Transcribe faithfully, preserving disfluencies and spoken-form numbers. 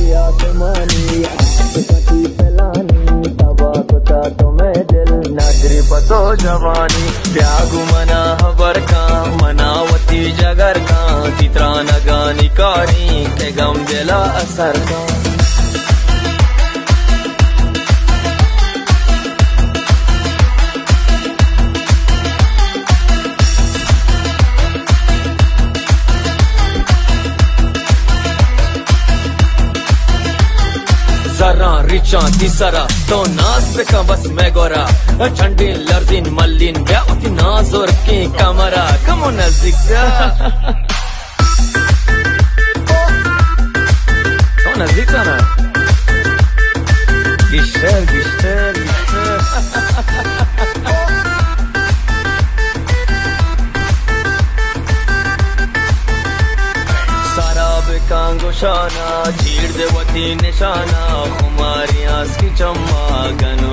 आसमानी कटी पलानी तबा कुता तुम्हें दिल नगरी पतो जवानी त्यागु मना हबर का मनावती जगर का चित्रा नगानी कारी के गम दिला असर का जरा रिचा तिसरा तो नाज पे का बस मैं गोरा ठंडी लर्जिन मल्लिन ब्यावती नाजोर की कमरा कमो नजदीक तो नजदीक ना गिश्तर गिश्तर कांगोशाना चीर देवती निशाना खुमारी आस की चम्मा गन